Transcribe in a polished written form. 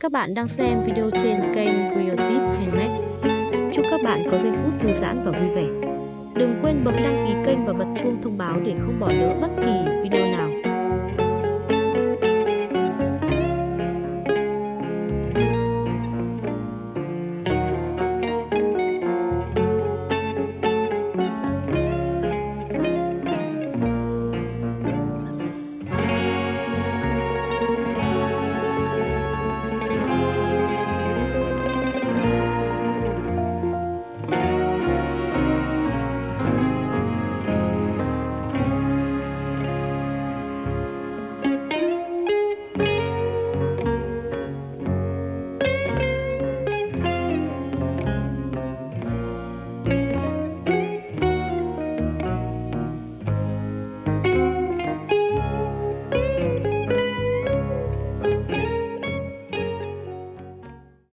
Các bạn đang xem video trên kênh Creative Handmade. Chúc các bạn có giây phút thư giãn và vui vẻ. Đừng quên bấm đăng ký kênh và bật chuông thông báo để không bỏ lỡ bất kỳ video nào.